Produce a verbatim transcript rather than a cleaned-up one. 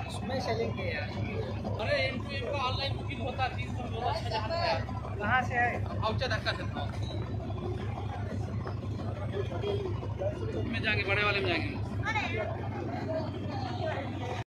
उसमें चलेंगे यार। अरे एम टू एम का ऑनलाइन बुकिंग होता है, तीन सौ चौदह छः हजार है। कहाँ से है? औचा धक्का सकता में जाएंगे, बड़े वाले में जाएंगे।